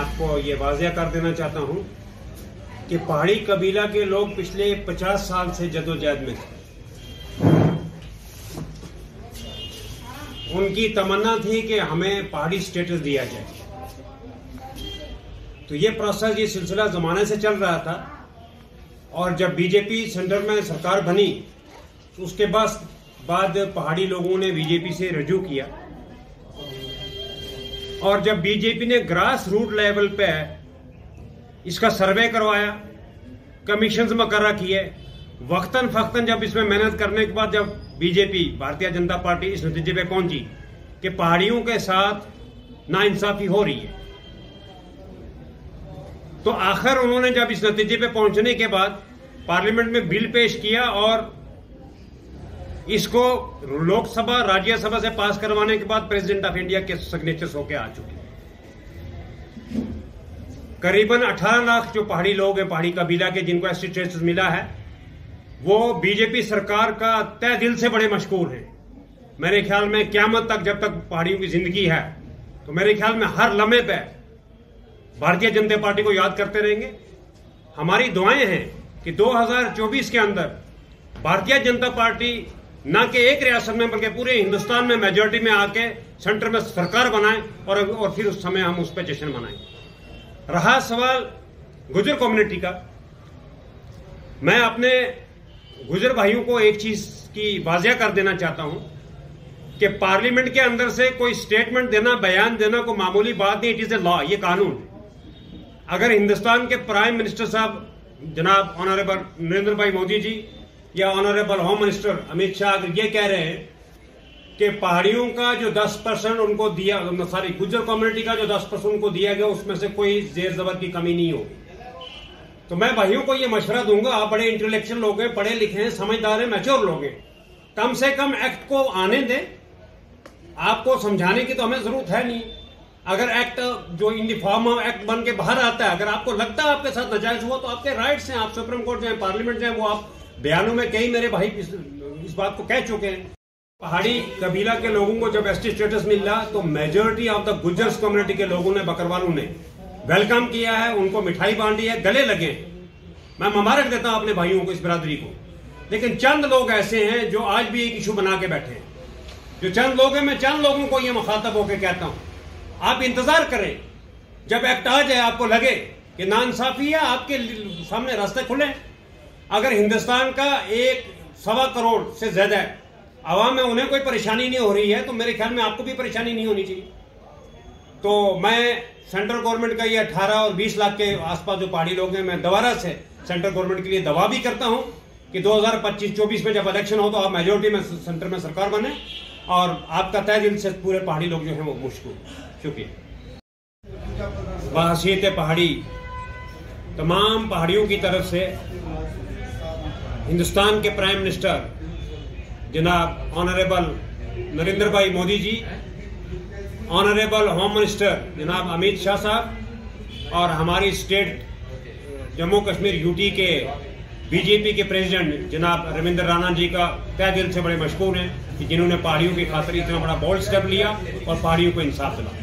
आपको ये वाज़ेह कर देना चाहता हूँ कि पहाड़ी कबीला के लोग पिछले 50 साल से जदोजहद में थे। उनकी तमन्ना थी कि हमें पहाड़ी स्टेटस दिया जाए। तो ये प्रोसेस, ये सिलसिला जमाने से चल रहा था और जब बीजेपी सेंटर में सरकार बनी उसके बाद पहाड़ी लोगों ने बीजेपी से रजू किया और जब बीजेपी ने ग्रास रूट लेवल पे इसका सर्वे करवाया, कमीशन मुकर्रर किए, वक्तन फक्तन जब इसमें मेहनत करने के बाद जब बीजेपी भारतीय जनता पार्टी इस नतीजे पे पहुंची कि पहाड़ियों के साथ नाइंसाफी हो रही है, तो आखिर उन्होंने जब इस नतीजे पे पहुंचने के बाद पार्लियामेंट में बिल पेश किया और इसको लोकसभा राज्यसभा से पास करवाने के बाद प्रेसिडेंट ऑफ इंडिया के सिग्नेचर्स होके आ चुके। करीबन 18 लाख जो पहाड़ी लोग हैं, पहाड़ी कबीला के, जिनको एसटी स्टेटस मिला है, वो बीजेपी सरकार का तय दिल से बड़े मशकूर हैं। मेरे ख्याल में क़यामत तक, जब तक पहाड़ियों की जिंदगी है, तो मेरे ख्याल में हर लम्हे पे भारतीय जनता पार्टी को याद करते रहेंगे। हमारी दुआएं हैं कि 2024 के अंदर भारतीय जनता पार्टी न कि एक रियासत में बल्कि पूरे हिंदुस्तान में मेजोरिटी में आके सेंटर में सरकार बनाए और फिर उस समय हम उस पर जश्न मनाएं। रहा सवाल गुजर कम्युनिटी का, मैं अपने गुजर भाइयों को एक चीज की वाज़ेह कर देना चाहता हूं कि पार्लियामेंट के अंदर से कोई स्टेटमेंट देना, बयान देना कोई मामूली बात नहीं। इट इज ए लॉ, ये कानून है। अगर हिंदुस्तान के प्राइम मिनिस्टर साहब जनाब ऑनरेबल नरेंद्र भाई मोदी जी या honourable home minister Amit Shah अगर ये कह रहे हैं कि पहाड़ियों का जो 10% उनको दिया, गुजर कम्युनिटी का जो 10% उनको दिया गया, उसमें से कोई जेर जबर की कमी नहीं होगी, तो मैं भाइयों को ये मशवरा दूंगा, आप बड़े इंटेलेक्चुअल लोग हैं, पढ़े लिखे हैं, समझदार हैं, मैच्योर लोग हैं, कम से कम एक्ट को आने दें। आपको समझाने की तो हमें जरूरत है नहीं। अगर एक्ट जो in the form of act बन के बाहर आता है, अगर आपको लगता है आपके साथ नाजायज हुआ, तो आपके राइट्स हैं, आप सुप्रीम कोर्ट जाए, पार्लियामेंट जाए, वो आप बयानों में कई मेरे भाई इस बात को कह चुके हैं। पहाड़ी कबीला के लोगों को जब एसटी स्टेटस मिल रहा, तो majority of the Gujjars community के लोगों ने, बकरवालों ने वेलकम किया है, उनको मिठाई बांटी है, गले लगे। मैं मुबारक देता हूं अपने भाइयों को, इस बिरादरी को। लेकिन चंद लोग ऐसे हैं जो आज भी एक इशू बना के बैठे हैं। जो चंद लोग हैं, मैं चंद लोगों को ये मुखातब होकर कहता हूं, आप इंतजार करें, जब एक्ट आ जाए, आपको लगे कि नाइंसाफी है, आपके सामने रास्ते खुले। अगर हिंदुस्तान का 1.25 करोड़ से ज्यादा आवाम में उन्हें कोई परेशानी नहीं हो रही है, तो मेरे ख्याल में आपको भी परेशानी नहीं होनी चाहिए। तो मैं सेंट्रल गवर्नमेंट का ये 18 और 20 लाख के आसपास जो पहाड़ी लोग हैं, मैं दोबारा से सेंट्रल गवर्नमेंट के लिए दवा भी करता हूं कि 2025-24 में जब इलेक्शन हो तो आप मेजोरिटी में सेंटर में सरकार बने और आपका तय दिल से पूरे पहाड़ी लोग जो हैं वो मुश्किल। शुक्रिया। बहसीयत पहाड़ी तमाम पहाड़ियों की तरफ से हिंदुस्तान के प्राइम मिनिस्टर जनाब honourable Narendra bhai Modi ji, honourable home minister जनाब अमित शाह साहब और हमारी स्टेट जम्मू कश्मीर यूटी के बीजेपी के प्रेसिडेंट जनाब रविंद्र राणा जी का तहे दिल से बड़े मशकूर हैं कि जिन्होंने पहाड़ियों की खातिर इतना बड़ा बोल्ड स्टेप लिया और पहाड़ियों को इंसाफ दिलाया।